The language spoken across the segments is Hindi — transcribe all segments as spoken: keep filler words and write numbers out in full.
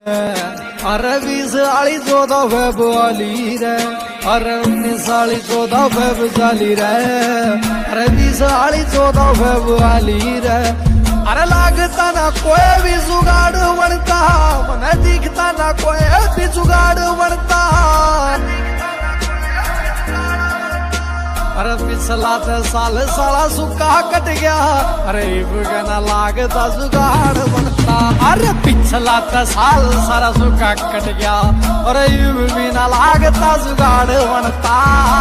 अरे बीस आली चौदह फेब वाली रे, अरे उन्नीस आली चौदह फेब चाली रे, अरे बीस आली चौदह फेब वाली रे। अरे लागता ना कोई भी जुगाड़ बनता, मन दिखता ना कोई भी जुगाड़ बनता। अरे पिछला तो साल साला सुखा कट गया, अरे ना लागता जुगाड़ बनता। अरे पिछला तो साल सारा सुखा कट गया, अरे भी ना लागता जुगाड़ बनता।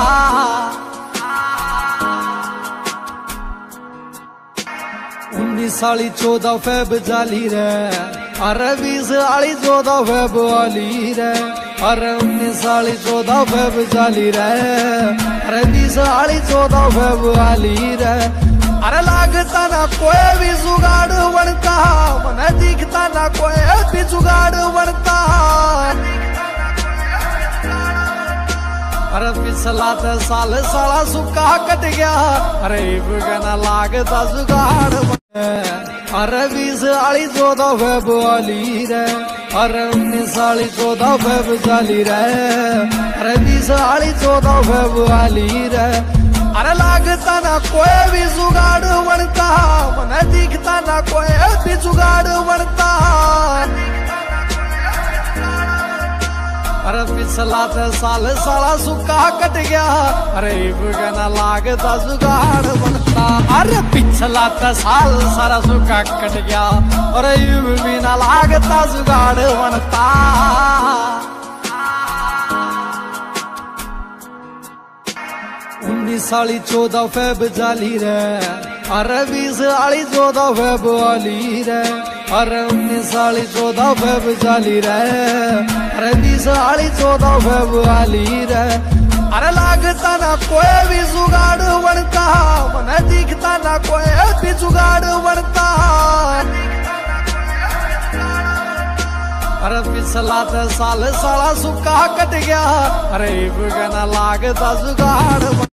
उन्नीस आली चौदह फेब जाली रे, अरे बीस आली चौदह फेब वाली रे, अरे उन्नीस आली चौदह फेब जाली रे, अरे बीस आली चौदह फेब वाली रे। अरे लागता ना कोई भी जुगाड़ बनता, मन दिखता ना कोई भी जुगाड़ बनता। अरे पिछला तो साल साला सुखा कट गया, अरे ना लागता जुगाड़। अरे बीस आली चौदह फेब वाली रे, अरे उन्नीस आली चौदह फेब चाली रे, अरे बीस आली चौदह फेब वाली रे। अरे लागता ना कोई भी जुगाड़ बनता, मन दिखता ना कोई भी जुगाड़ बनता। अरे पिछला तो साल साला सुखा कट गया, अरे ना लागता जुगाड़ बनता। अरे पिछला तो साल सारा सुखा कट गया, अरे भी ना लागता जुगाड़ बनता। उन्नीस आली चौदह फेब जाली रे, अरे बीस आली चौदह फेब वाली रे, अरे उन्नीस आली चौदह फेब जाली रे, अरे बीस आली चौदह फेब वाली रे। अरे लागता ना कोई भी जुगाड़ बनता, मन दिखता ना कोई भी जुगाड़ बनता। अरे पिछला तो साल साला सुखा कट गया, अरे ना लागता जुगाड़।